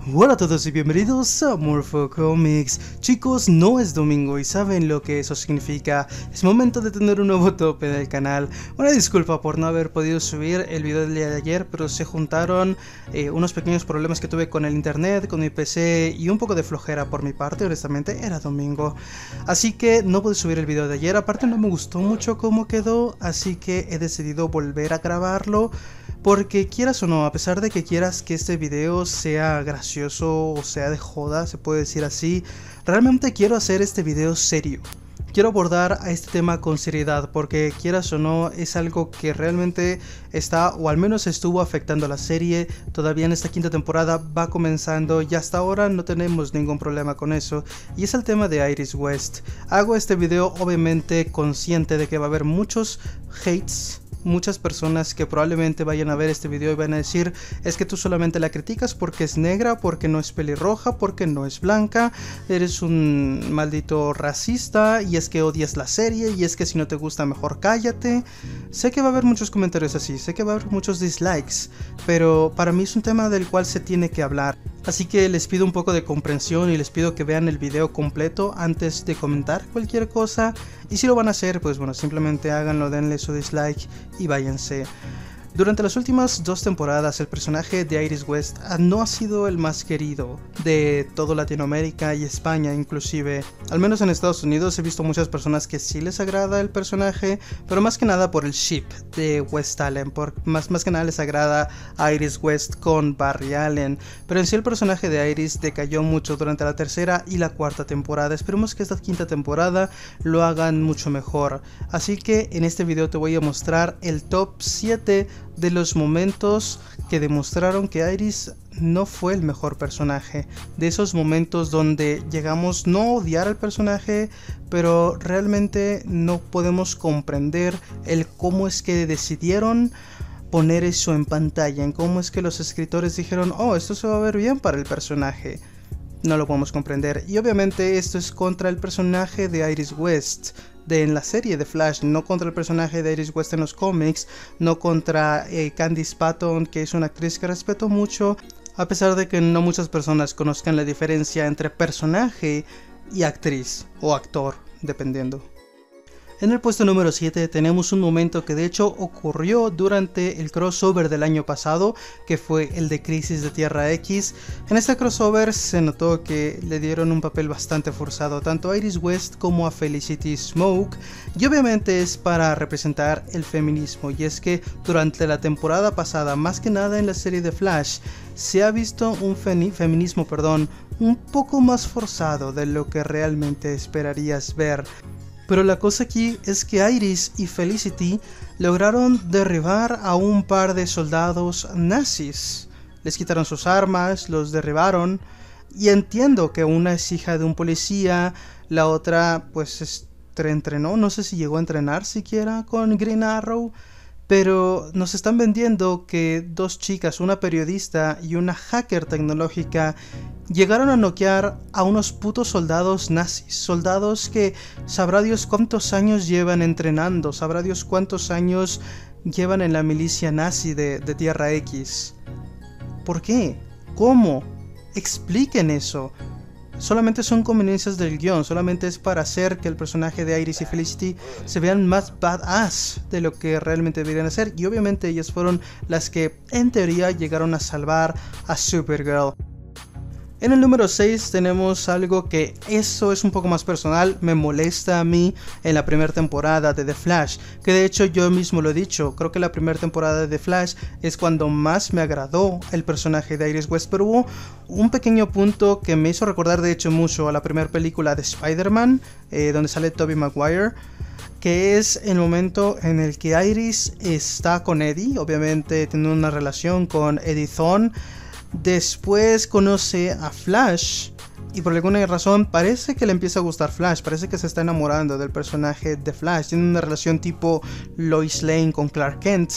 Hola a todos y bienvenidos a Morpho Comics. Chicos, no es domingo y saben lo que eso significa. Es momento de tener un nuevo tope del canal. Una disculpa por no haber podido subir el video del día de ayer, pero se juntaron unos pequeños problemas que tuve con el internet, con mi PC y un poco de flojera por mi parte. Honestamente era domingo, así que no pude subir el video de ayer. Aparte no me gustó mucho cómo quedó, así que he decidido volver a grabarlo. Porque quieras o no, a pesar de que quieras que este video sea gracioso o sea de joda, se puede decir así, realmente quiero hacer este video serio. Quiero abordar a este tema con seriedad porque quieras o no es algo que realmente está o al menos estuvo afectando a la serie. Todavía en esta quinta temporada va comenzando y hasta ahora no tenemos ningún problema con eso. Y es el tema de Iris West. Hago este video obviamente consciente de que va a haber muchos hates. Muchas personas que probablemente vayan a ver este video y van a decir: es que tú solamente la criticas porque es negra, porque no es pelirroja, porque no es blanca, eres un maldito racista y es que odias la serie y es que si no te gusta mejor cállate. Sé que va a haber muchos comentarios así, sé que va a haber muchos dislikes, pero para mí es un tema del cual se tiene que hablar. Así que les pido un poco de comprensión y les pido que vean el video completo antes de comentar cualquier cosa. Y si lo van a hacer, pues bueno, simplemente háganlo, denle su dislike y váyanse. Durante las últimas 2 temporadas el personaje de Iris West no ha sido el más querido de todo Latinoamérica y España inclusive. Al menos en Estados Unidos he visto muchas personas que sí les agrada el personaje, pero más que nada por el ship de West Allen, más que nada les agrada Iris West con Barry Allen. Pero en sí el personaje de Iris decayó mucho durante la 3ª y la 4ª temporada. Esperemos que esta 5ª temporada lo hagan mucho mejor. Así que en este video te voy a mostrar el top 7 de los momentos que demostraron que Iris no fue el mejor personaje. De esos momentos donde llegamos no a odiar al personaje, pero realmente no podemos comprender el cómo es que decidieron poner eso en pantalla, en cómo es que los escritores dijeron: oh, esto se va a ver bien para el personaje. No lo podemos comprender. Y obviamente esto es contra el personaje de Iris West en la serie de Flash, no contra el personaje de Iris West en los cómics, no contra Candice Patton, que es una actriz que respeto mucho, a pesar de que no muchas personas conozcan la diferencia entre personaje y actriz o actor, dependiendo. En el puesto número 7 tenemos un momento que de hecho ocurrió durante el crossover del año pasado, que fue el de Crisis de Tierra X. En este crossover se notó que le dieron un papel bastante forzado tanto a Iris West como a Felicity Smoke, y obviamente es para representar el feminismo, y es que durante la temporada pasada, más que nada en la serie de Flash, se ha visto un feminismo un poco más forzado de lo que realmente esperarías ver. Pero la cosa aquí es que Iris y Felicity lograron derribar a un par de soldados nazis. Les quitaron sus armas, los derribaron, y entiendo que una es hija de un policía, la otra pues entrenó, no sé si llegó a entrenar siquiera con Green Arrow, pero nos están vendiendo que 2 chicas, una periodista y una hacker tecnológica, llegaron a noquear a unos putos soldados nazis, soldados que sabrá Dios cuántos años llevan entrenando, sabrá Dios cuántos años llevan en la milicia nazi de Tierra X. ¿Por qué? ¿Cómo? Expliquen eso. Solamente son conveniencias del guión, solamente es para hacer que el personaje de Iris y Felicity se vean más badass de lo que realmente deberían hacer, y obviamente ellas fueron las que en teoría llegaron a salvar a Supergirl. En el número 6 tenemos algo que eso es un poco más personal, me molesta a mí en la primera temporada de The Flash, que de hecho yo mismo lo he dicho, creo que la primera temporada de The Flash es cuando más me agradó el personaje de Iris West, pero hubo un pequeño punto que me hizo recordar de hecho mucho a la primera película de Spider-Man, donde sale Tobey Maguire, que es el momento en el que Iris está con Eddie, obviamente tiene una relación con Eddie Thawne. Después conoce a Flash y por alguna razón parece que le empieza a gustar Flash, parece que se está enamorando del personaje de Flash, tiene una relación tipo Lois Lane con Clark Kent,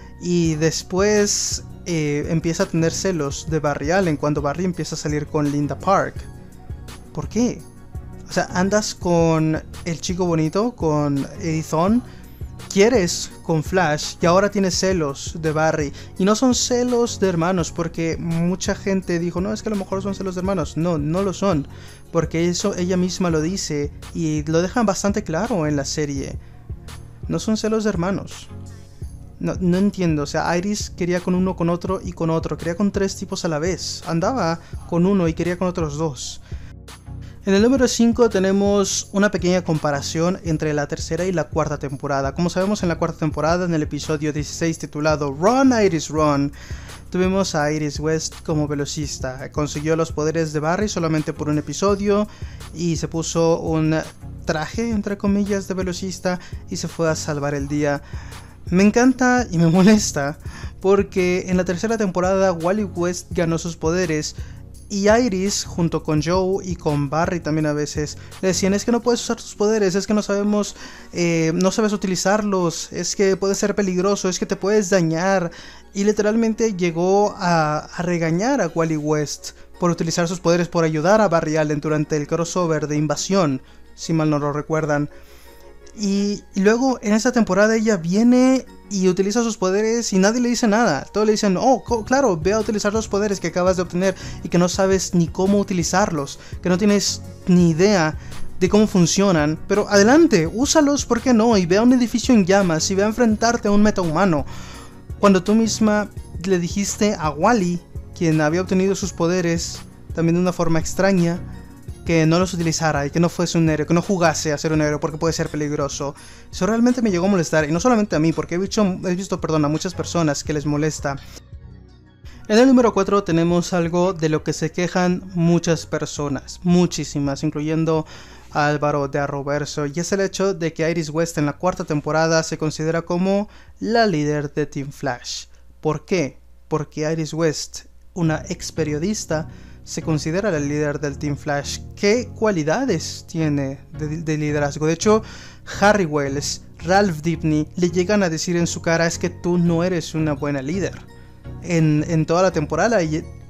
y después empieza a tener celos de Barry Allen cuando Barry empieza a salir con Linda Park. ¿Por qué? O sea, andas con el chico bonito, con Eddie Thawne, quieres con Flash y ahora tienes celos de Barry. Y no son celos de hermanos, porque mucha gente dijo, no, es que a lo mejor son celos de hermanos. No, no lo son, porque eso ella misma lo dice y lo dejan bastante claro en la serie. No son celos de hermanos. No entiendo, o sea, Iris quería con uno, con otro y con otro. Quería con 3 tipos a la vez. Andaba con uno y quería con otros 2. En el número 5 tenemos una pequeña comparación entre la tercera y la cuarta temporada. Como sabemos, en la cuarta temporada, en el episodio 16 titulado Run Iris Run, tuvimos a Iris West como velocista. Consiguió los poderes de Barry solamente por un episodio y se puso un traje, entre comillas, de velocista y se fue a salvar el día. Me encanta y me molesta porque en la tercera temporada Wally West ganó sus poderes y Iris, junto con Joe y con Barry también a veces, le decían, es que no puedes usar tus poderes, es que no sabemos, no sabes utilizarlos, es que puede ser peligroso, es que te puedes dañar. Y literalmente llegó a regañar a Wally West por utilizar sus poderes, por ayudar a Barry Allen durante el crossover de Invasión, si mal no lo recuerdan. Y luego en esta temporada ella viene y utiliza sus poderes y nadie le dice nada. Todos le dicen, oh, claro, ve a utilizar los poderes que acabas de obtener y que no sabes ni cómo utilizarlos, que no tienes ni idea de cómo funcionan. Pero adelante, úsalos, ¿por qué no? Y ve a un edificio en llamas y ve a enfrentarte a un metahumano. Cuando tú misma le dijiste a Wally, quien había obtenido sus poderes también de una forma extraña, que no los utilizara y que no fuese un héroe, que no jugase a ser un héroe porque puede ser peligroso. Eso realmente me llegó a molestar, y no solamente a mí, porque he visto a muchas personas que les molesta. En el número 4 tenemos algo de lo que se quejan muchas personas, muchísimas, incluyendo a Álvaro de Arroverso, y es el hecho de que Iris West en la cuarta temporada se considera como la líder de Team Flash. ¿Por qué? Porque Iris West, una ex periodista, se considera la líder del Team Flash. ¿Qué cualidades tiene de liderazgo? De hecho, Harry Wells, Ralph Dibny le llegan a decir en su cara, es que tú no eres una buena líder. En toda la temporada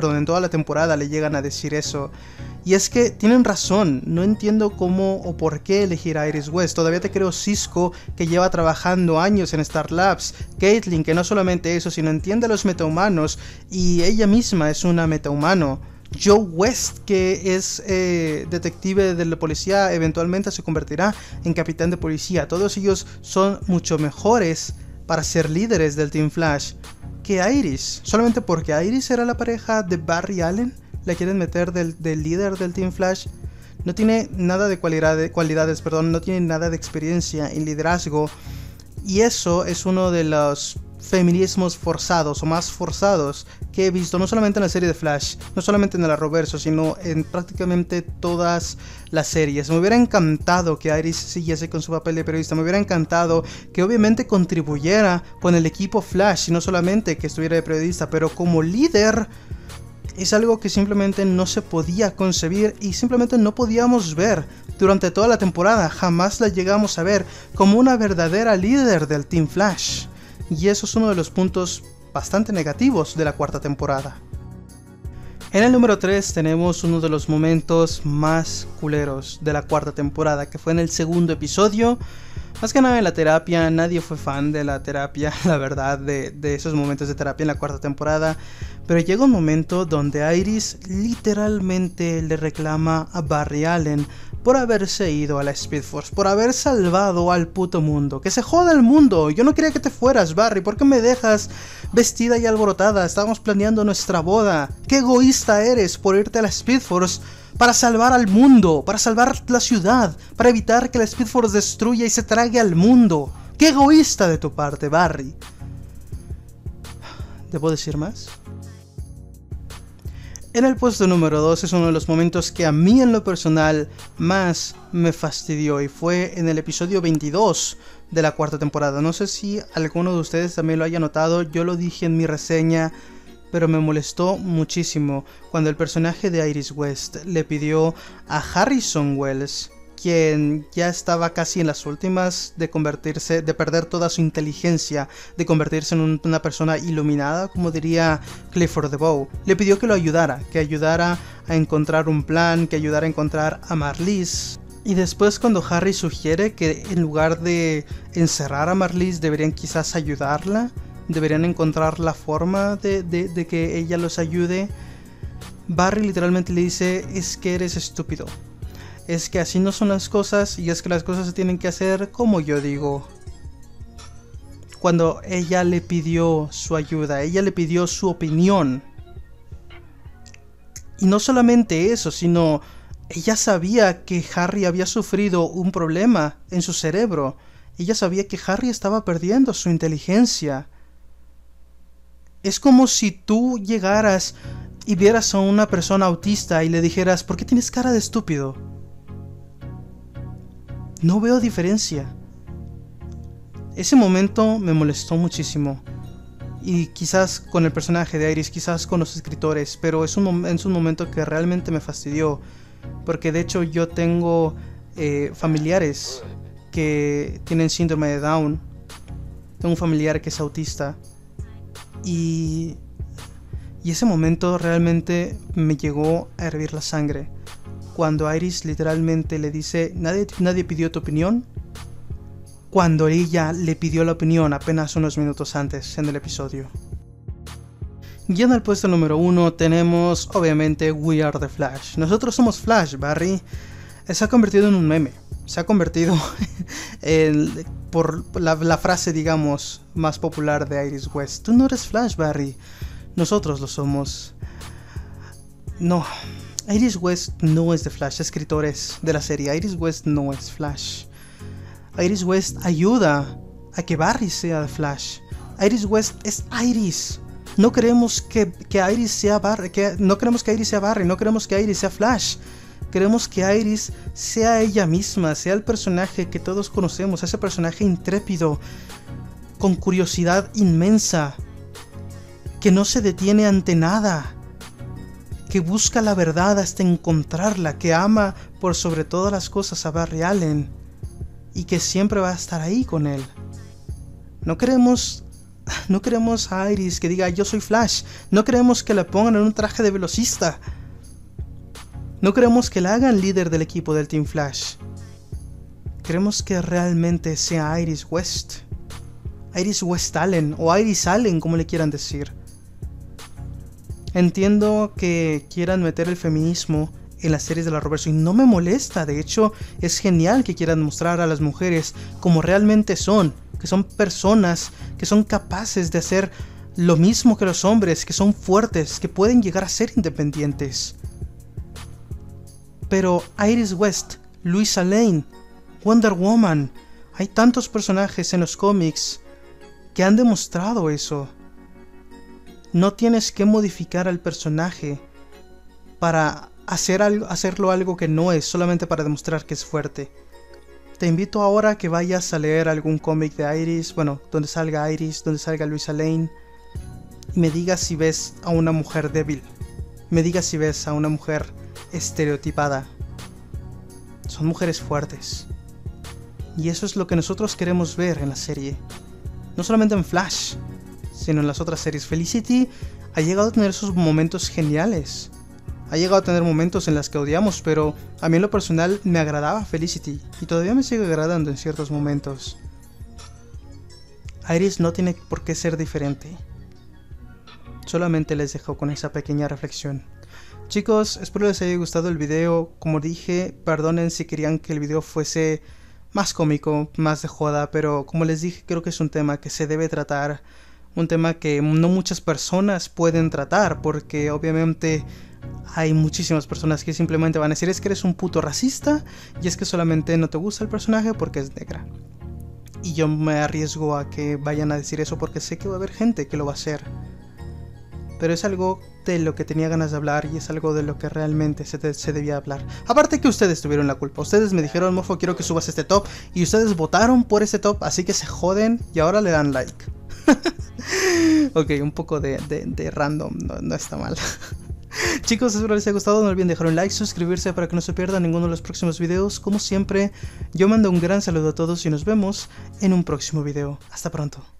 le llegan a decir eso. Y es que tienen razón, no entiendo cómo o por qué elegir a Iris West. Todavía te creo Cisco, que lleva trabajando años en Star Labs, Caitlin, que no solamente eso, sino entiende a los metahumanos, y ella misma es una metahumano. Joe West, que es detective de la policía, eventualmente se convertirá en capitán de policía. Todos ellos son mucho mejores para ser líderes del Team Flash que Iris. Solamente porque Iris era la pareja de Barry Allen, la quieren meter del líder del Team Flash. No tiene nada de cualidades, no tiene nada de experiencia en liderazgo. Y eso es uno de los feminismos forzados o más forzados que he visto, no solamente en la serie de Flash, no solamente en el Arrowverso, sino en prácticamente todas las series. Me hubiera encantado que Iris siguiese con su papel de periodista, me hubiera encantado que obviamente contribuyera con el equipo Flash, y no solamente que estuviera de periodista, pero como líder. Es algo que simplemente no se podía concebir y simplemente no podíamos ver durante toda la temporada. Jamás la llegamos a ver como una verdadera líder del Team Flash. Y eso es uno de los puntos bastante negativos de la cuarta temporada. En el número 3 tenemos uno de los momentos más culeros de la cuarta temporada, que fue en el segundo episodio. Más que nada en la terapia, nadie fue fan de la terapia, la verdad, de esos momentos de terapia en la cuarta temporada. Pero llega un momento donde Iris literalmente le reclama a Barry Allen por haberse ido a la Speed Force, por haber salvado al puto mundo. ¡Que se joda el mundo! Yo no quería que te fueras, Barry. ¿Por qué me dejas vestida y alborotada? Estábamos planeando nuestra boda. ¡Qué egoísta eres por irte a la Speed Force para salvar al mundo, para salvar la ciudad, para evitar que la Speed Force destruya y se trague al mundo! ¡Qué egoísta de tu parte, Barry! ¿Debo decir más? En el puesto número 2 es uno de los momentos que a mí en lo personal más me fastidió, y fue en el episodio 22 de la cuarta temporada. No sé si alguno de ustedes también lo haya notado, yo lo dije en mi reseña, pero me molestó muchísimo cuando el personaje de Iris West le pidió a Harrison Wells, quien ya estaba casi en las últimas de perder toda su inteligencia, de convertirse en una persona iluminada, como diría Clifford DeVoe. Le pidió que lo ayudara, que ayudara a encontrar un plan, que ayudara a encontrar a Marlize. Y después cuando Harry sugiere que en lugar de encerrar a Marlies deberían quizás ayudarla, deberían encontrar la forma de que ella los ayude, Barry literalmente le dice: es que eres estúpido, es que así no son las cosas y es que las cosas se tienen que hacer como yo digo. Cuando ella le pidió su ayuda, ella le pidió su opinión. Y no solamente eso, sino ella sabía que Harry había sufrido un problema en su cerebro. Ella sabía que Harry estaba perdiendo su inteligencia. Es como si tú llegaras y vieras a una persona autista y le dijeras: ¿por qué tienes cara de estúpido? No veo diferencia. Ese momento me molestó muchísimo. Y quizás con el personaje de Iris, quizás con los escritores, pero es un momento que realmente me fastidió. Porque de hecho yo tengo familiares que tienen síndrome de Down. Tengo un familiar que es autista. Y ese momento realmente me llegó a hervir la sangre. Cuando Iris literalmente le dice: nadie pidió tu opinión. Cuando ella le pidió la opinión apenas unos minutos antes en el episodio. Y en el puesto número 1 tenemos obviamente We Are The Flash. Nosotros somos Flash, Barry. Se ha convertido en un meme. Se ha convertido por la frase, digamos, más popular de Iris West: tú no eres Flash, Barry. Nosotros lo somos. No, Iris West no es de Flash. Escritores de la serie, Iris West no es Flash. Iris West ayuda a que Barry sea de Flash. Iris West es Iris. No queremos que Iris sea Barry. No queremos que Iris sea Barry. No queremos que Iris sea Flash. Queremos que Iris sea ella misma. Sea el personaje que todos conocemos. Ese personaje intrépido, con curiosidad inmensa, que no se detiene ante nada, que busca la verdad hasta encontrarla, que ama por sobre todas las cosas a Barry Allen y que siempre va a estar ahí con él. No queremos a Iris que diga: yo soy Flash. No queremos que la pongan en un traje de velocista. No queremos que la hagan líder del equipo del Team Flash. Queremos que realmente sea Iris West. Iris West Allen o Iris Allen, como le quieran decir. Entiendo que quieran meter el feminismo en las series de la Roverso y no me molesta. De hecho, es genial que quieran mostrar a las mujeres como realmente son, que son personas que son capaces de hacer lo mismo que los hombres, que son fuertes, que pueden llegar a ser independientes. Pero Iris West, Luisa Lane, Wonder Woman, hay tantos personajes en los cómics que han demostrado eso. No tienes que modificar al personaje para hacerlo algo que no es, solamente para demostrar que es fuerte. Te invito ahora a que vayas a leer algún cómic de Iris, bueno, donde salga Iris, donde salga Luisa Lane, y me digas si ves a una mujer débil, me digas si ves a una mujer estereotipada. Son mujeres fuertes. Y eso es lo que nosotros queremos ver en la serie. No solamente en Flash, sino en las otras series. Felicity ha llegado a tener esos momentos geniales. Ha llegado a tener momentos en los que odiamos, pero a mí en lo personal me agradaba Felicity. Y todavía me sigue agradando en ciertos momentos. Iris no tiene por qué ser diferente. Solamente les dejo con esa pequeña reflexión. Chicos, espero les haya gustado el video. Como dije, perdonen si querían que el video fuese más cómico, más de joda, pero como les dije, creo que es un tema que se debe tratar. Un tema que no muchas personas pueden tratar, porque obviamente hay muchísimas personas que simplemente van a decir: es que eres un puto racista, y es que solamente no te gusta el personaje porque es negra. Y yo me arriesgo a que vayan a decir eso porque sé que va a haber gente que lo va a hacer. Pero es algo de lo que tenía ganas de hablar y es algo de lo que realmente se debía hablar. Aparte que ustedes tuvieron la culpa. Ustedes me dijeron: Morfo, quiero que subas este top. Y ustedes votaron por ese top, así que se joden y ahora le dan like. Ok, un poco de random, no está mal. Chicos, espero les haya gustado. No olviden dejar un like, suscribirse para que no se pierdan ninguno de los próximos videos. Como siempre, yo mando un gran saludo a todos y nos vemos en un próximo video. Hasta pronto.